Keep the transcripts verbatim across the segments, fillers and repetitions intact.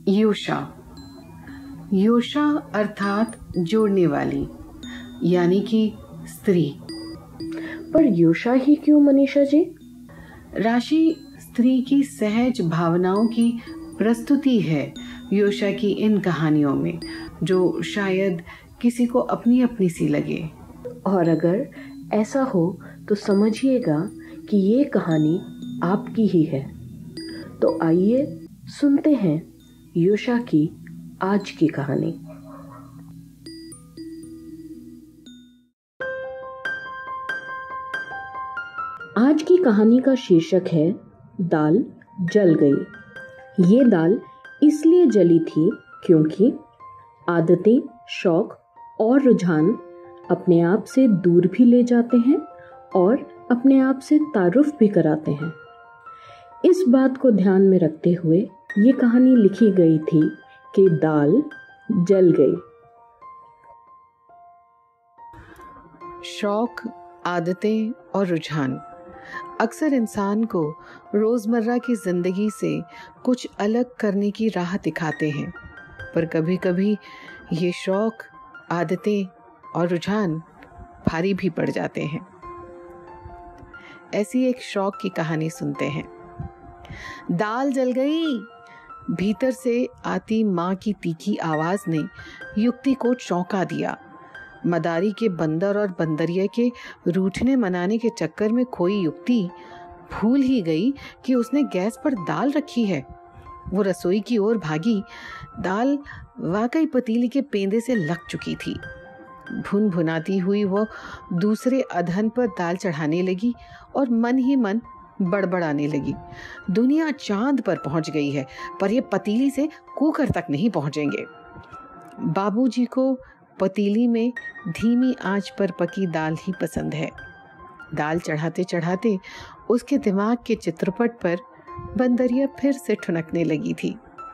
योशा। योशा अर्थात जोड़ने वाली, यानी कि स्त्री। पर योशा ही क्यों मनीषा जी? राशि स्त्री की सहज भावनाओं की प्रस्तुति है योशा की इन कहानियों में, जो शायद किसी को अपनी अपनी सी लगे। और अगर ऐसा हो तो समझिएगा कि ये कहानी आपकी ही है। तो आइए सुनते हैं योशा की आज की कहानी। आज की कहानी का शीर्षक है दाल जल गई। ये दाल इसलिए जली थी क्योंकि आदतें, शौक और रुझान अपने आप से दूर भी ले जाते हैं और अपने आप से तारुफ भी कराते हैं। इस बात को ध्यान में रखते हुए ये कहानी लिखी गई थी कि दाल जल गई। शौक, आदतें और रुझान अक्सर इंसान को रोजमर्रा की जिंदगी से कुछ अलग करने की राह दिखाते हैं, पर कभी कभी ये शौक, आदतें और रुझान भारी भी पड़ जाते हैं। ऐसी एक शौक की कहानी सुनते हैं। दाल जल गई। भीतर से आती माँ की तीखी आवाज ने युक्ति को चौंका दिया। मदारी के बंदर और बंदरिया के रूठने मनाने के चक्कर में खोई युक्ति भूल ही गई कि उसने गैस पर दाल रखी है। वो रसोई की ओर भागी। दाल वाकई पतीली के पेंदे से लग चुकी थी। भुन भुनाती हुई वो दूसरे अधन पर दाल चढ़ाने लगी और मन ही मन बड़बड़ाने लगी। दुनिया चांद पर पहुंच गई है, पर ये पतीली से कुकर तक नहीं पहुंचेंगे। बाबूजी को पतीली में धीमी आंच पर पकी दाल ही पसंद है। दाल चढ़ाते चढ़ाते उसके दिमाग के चित्रपट पर बंदरिया फिर से ठुनकने लगी थी।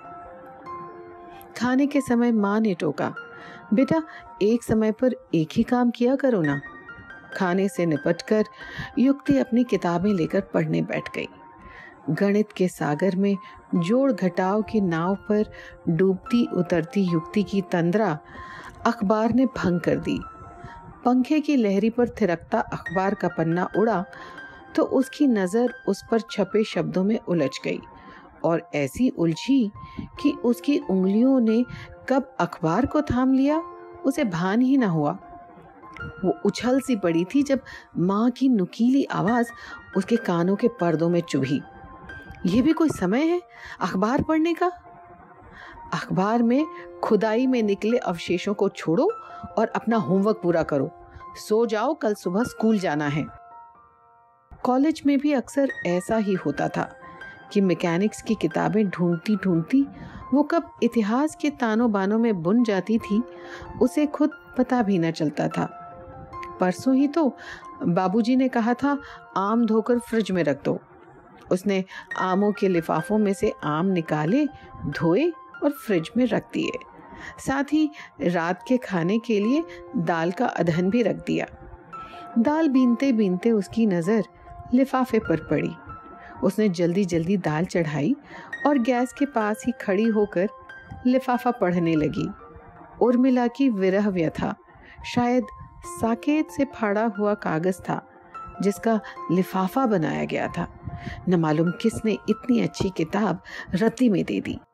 खाने के समय माँ ने टोका, बेटा एक समय पर एक ही काम किया करो ना। खाने से निपटकर युक्ति अपनी किताबें लेकर पढ़ने बैठ गई। गणित के सागर में जोड़ घटाव की नाव पर डूबती उतरती युक्ति की तंद्रा अखबार ने भंग कर दी। पंखे की लहरी पर थिरकता अखबार का पन्ना उड़ा तो उसकी नजर उस पर छपे शब्दों में उलझ गई और ऐसी उलझी कि उसकी उंगलियों ने कब अखबार को थाम लिया उसे भान ही न हुआ। वो उछल सी पड़ी थी जब माँ की नुकीली आवाज उसके कानों के पर्दों में चुभी, ये भी कोई समय है अखबार पढ़ने का? अखबार में खुदाई में निकले अवशेषों को छोड़ो और अपना होमवर्क पूरा करो। सो जाओ, कल सुबह स्कूल जाना है। कॉलेज में भी अक्सर ऐसा ही होता था कि मैकेनिक्स की किताबें ढूंढती ढूंढती वो कब इतिहास के तानों बानों में बुन जाती थी उसे खुद पता भी न चलता था। परसों ही तो बाबूजी ने कहा था आम धोकर फ्रिज में रख दो। उसने आमों के लिफाफों में से आम निकाले, धोए और फ्रिज में रख दिए। साथ ही रात के खाने के लिए दाल का अधन भी रख दिया। दाल बीनते बीनते उसकी नजर लिफाफे पर पड़ी। उसने जल्दी जल्दी दाल चढ़ाई और गैस के पास ही खड़ी होकर लिफाफा पढ़ने लगी। उर्मिला की विरह व्यथा शायद साकेत से फाड़ा हुआ कागज था जिसका लिफाफा बनाया गया था। न मालूम किसने इतनी अच्छी किताब रत्ती में दे दी।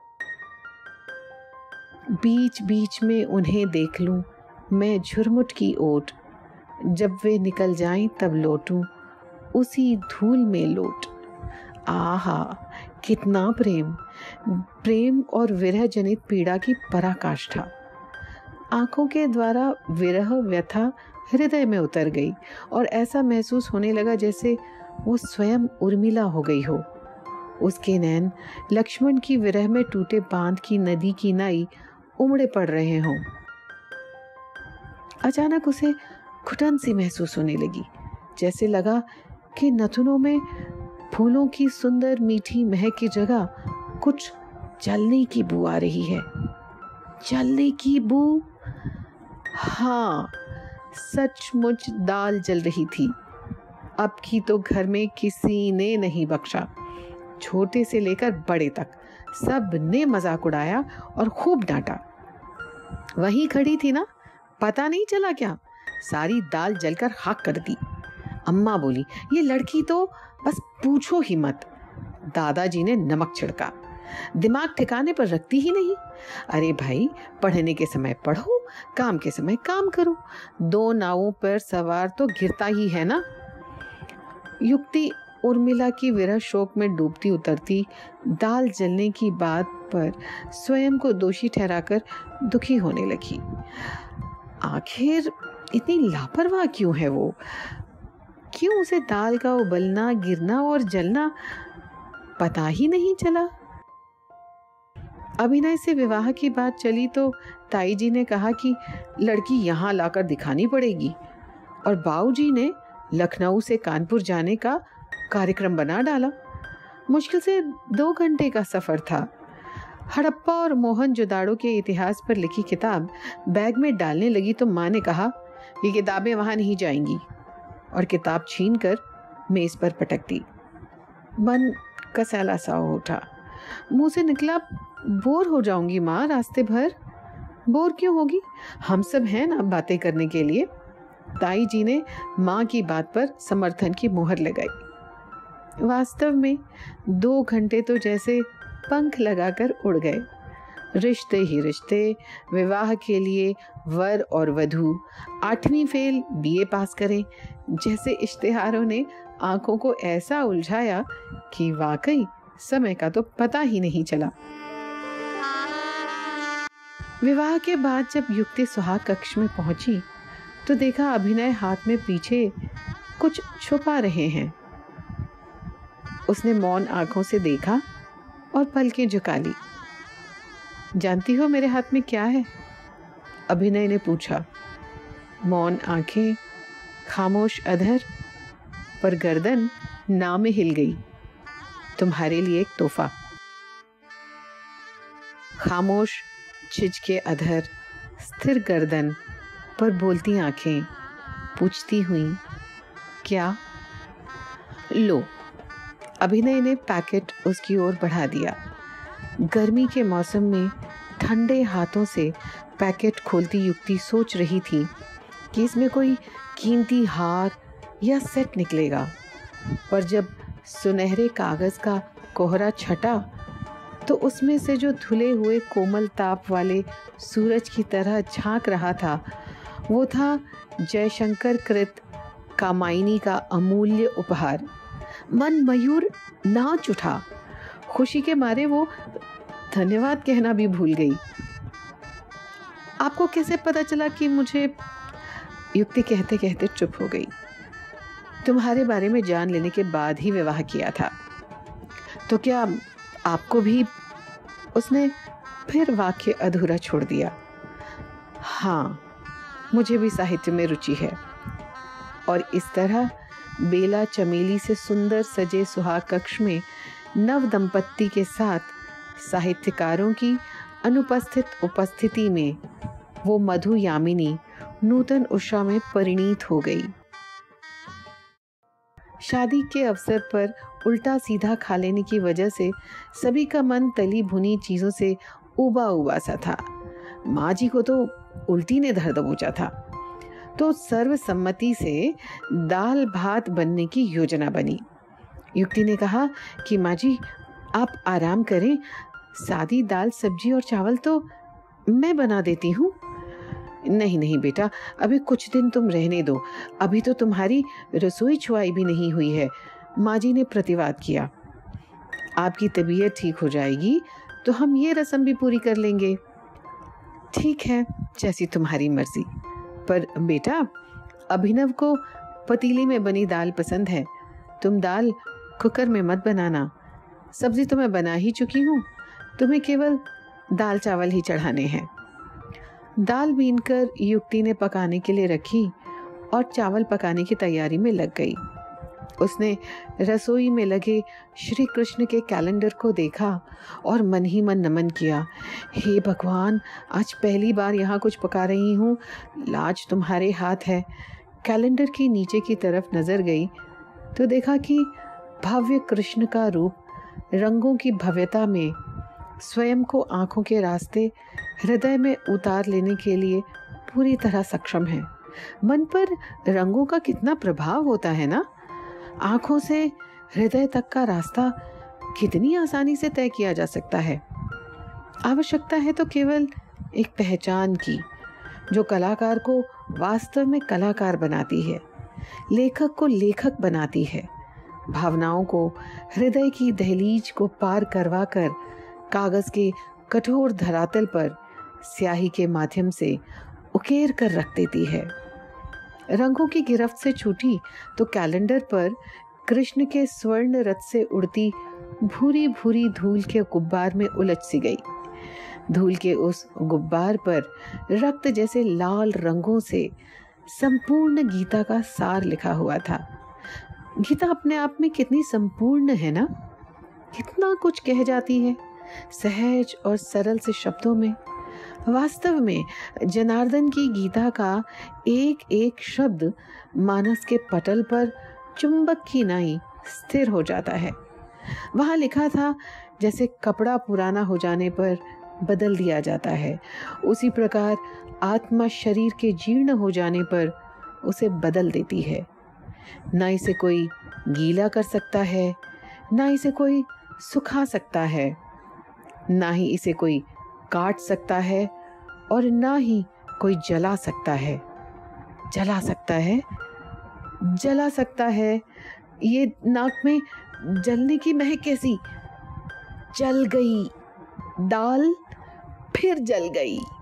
बीच बीच में उन्हें देख लूं मैं झुरमुट की ओट, जब वे निकल जाएं तब लौटूं उसी धूल में लोट। आहा कितना प्रेम प्रेम और विरह जनित पीड़ा की पराकाष्ठा। आंखों के द्वारा विरह व्यथा हृदय में उतर गई और ऐसा महसूस होने लगा जैसे वो स्वयं उर्मिला हो गई हो। उसके नैन लक्ष्मण की विरह में टूटे बांध की नदी की नाई उमड़े पड़ रहे हों। अचानक उसे घुटन सी महसूस होने लगी, जैसे लगा कि नथुनों में फूलों की सुंदर मीठी महक की जगह कुछ जलने की बू आ रही है। जलने की बू? हाँ, सचमुच दाल जल रही थी। अब की तो घर में किसी ने नहीं बख्शा। छोटे से लेकर बड़े तक सब ने मजाक उड़ाया और खूब डांटा। वहीं खड़ी थी ना, पता नहीं चला क्या, सारी दाल जलकर खाक कर दी। अम्मा बोली, ये लड़की तो बस पूछो ही मत। दादाजी ने नमक छिड़का, दिमाग ठिकाने पर रखती ही नहीं। अरे भाई, पढ़ने के समय पढ़ो, काम के समय काम करो, दो नावों पर सवार तो गिरता ही है ना। युक्ति उर्मिला की विरह शोक में डूबती उतरती दाल जलने की बात पर स्वयं को दोषी ठहराकर दुखी होने लगी। आखिर इतनी लापरवाह क्यों है वो? क्यों उसे दाल का उबलना, गिरना और जलना पता ही नहीं चला? अभिनय से विवाह की बात चली तो ताई जी ने कहा कि लड़की यहाँ लाकर दिखानी पड़ेगी, और बाऊजी ने लखनऊ से कानपुर जाने का कार्यक्रम बना डाला। मुश्किल से दो घंटे का सफर था। हड़प्पा और मोहनजोदाड़ो के इतिहास पर लिखी किताब बैग में डालने लगी तो माँ ने कहा, ये किताबें वहां नहीं जाएंगी, और किताब छीनकर मेज पर पटक दी। मन कसैला सा हो उठा। मुंह से निकला, बोर हो जाऊंगी माँ रास्ते भर। बोर क्यों होगी, हम सब हैं ना बातें करने के लिए। ताई जी ने माँ की बात पर समर्थन की मोहर लगाई। वास्तव में दो घंटे तो जैसे पंख लगाकर उड़ गए। रिश्ते ही रिश्ते, विवाह के लिए वर और वधू आठवीं फेल बीए पास करें जैसे इश्तिहारों ने आंखों को ऐसा उलझाया कि वाकई समय का तो पता ही नहीं चला। विवाह के बाद जब युक्ति सुहाग कक्ष में पहुंची तो देखा अभिनय हाथ में पीछे कुछ छुपा रहे हैं। उसने मौन आंखों से देखा और पलकें झुका ली। जानती हो मेरे हाथ में क्या है? अभिनय ने पूछा। मौन आंखें, खामोश अधर, पर गर्दन ना में हिल गई। तुम्हारे लिए एक तोहफा। खामोश छिजके अधर, स्थिर गर्दन पर बोलती आंखें पूछती हुई, क्या? लो। अभिनय ने पैकेट उसकी ओर बढ़ा दिया। गर्मी के मौसम में ठंडे हाथों से पैकेट खोलती युक्ति सोच रही थी कि इसमें कोई कीमती हार या सेट निकलेगा, पर जब सुनहरे कागज का कोहरा छटा तो उसमें से जो धुले हुए कोमल ताप वाले सूरज की तरह झांक रहा था, वो था जयशंकर कृत कामायनी का अमूल्य उपहार। मन मयूर नाच उठा। खुशी के मारे वो धन्यवाद कहना भी भूल गई। आपको कैसे पता चला कि मुझे? युक्ति कहते कहते चुप हो गई। तुम्हारे बारे में जान लेने के बाद ही विवाह किया था। तो क्या आपको भी? उसने फिर वाक्य अधूरा छोड़ दिया। हाँ, मुझे भी साहित्य में रुचि है। और इस तरह बेला चमेली से सुंदर सजे सुहाग कक्ष में नव दंपत्ति के साथ साहित्यकारों की अनुपस्थित उपस्थिति में वो मधु यामिनी नूतन उषा में परिणीत हो गई। शादी के अवसर पर उल्टा सीधा खा लेने की वजह से सभी का मन तली भुनी चीजों से उबा उबा सा था। माँ जी को तो उल्टी ने धर दबोचा था, तो सर्वसम्मति से दाल भात बनने की योजना बनी। युक्ति ने कहा कि माँ जी आप आराम करें, सादी दाल सब्जी और चावल तो मैं बना देती हूँ। नहीं नहीं बेटा, अभी कुछ दिन तुम रहने दो, अभी तो तुम्हारी रसोई छुआई भी नहीं हुई है, माँ जी ने प्रतिवाद किया। आपकी तबीयत ठीक हो जाएगी तो हम ये रस्म भी पूरी कर लेंगे। ठीक है, जैसी तुम्हारी मर्जी, पर बेटा अभिनव को पतीली में बनी दाल पसंद है, तुम दाल कुकर में मत बनाना। सब्जी तो मैं बना ही चुकी हूँ, तुम्हें केवल दाल चावल ही चढ़ाने हैं। दाल बीनकर युक्ति ने पकाने के लिए रखी और चावल पकाने की तैयारी में लग गई। उसने रसोई में लगे श्री कृष्ण के कैलेंडर को देखा और मन ही मन नमन किया। हे भगवान, आज पहली बार यहाँ कुछ पका रही हूँ, लाज तुम्हारे हाथ है। कैलेंडर की नीचे की तरफ नजर गई तो देखा कि भव्य कृष्ण का रूप रंगों की भव्यता में स्वयं को आंखों के रास्ते हृदय में उतार लेने के लिए पूरी तरह सक्षम है। मन पर रंगों का कितना प्रभाव होता है ना। आंखों से हृदय तक का रास्ता कितनी आसानी से तय किया जा सकता है। आवश्यकता है तो केवल एक पहचान की, जो कलाकार को वास्तव में कलाकार बनाती है, लेखक को लेखक बनाती है, भावनाओं को हृदय की दहलीज को पार करवा कर कागज के कठोर धरातल पर स्याही के माध्यम से उकेर कर रख देती है। रंगों की गिरफ्त से छूटी तो कैलेंडर पर कृष्ण के स्वर्ण रथ से उड़ती भूरी भूरी धूल के गुब्बार में उलझ सी गई। धूल के उस गुब्बार पर रक्त जैसे लाल रंगों से संपूर्ण गीता का सार लिखा हुआ था। गीता अपने आप में कितनी संपूर्ण है ना, कितना कुछ कह जाती है सहज और सरल से शब्दों में। वास्तव में जनार्दन की गीता का एक एक शब्द मानस के पटल पर चुंबक की नाई स्थिर हो जाता है। वहां लिखा था, जैसे कपड़ा पुराना हो जाने पर बदल दिया जाता है, उसी प्रकार आत्मा शरीर के जीर्ण हो जाने पर उसे बदल देती है। ना इसे कोई गीला कर सकता है, ना इसे कोई सुखा सकता है, ना ही इसे कोई काट सकता है और ना ही कोई जला सकता है। जला सकता है, जला सकता है, ये नाक में जलने की महक कैसी। जल गई दाल, फिर जल गई।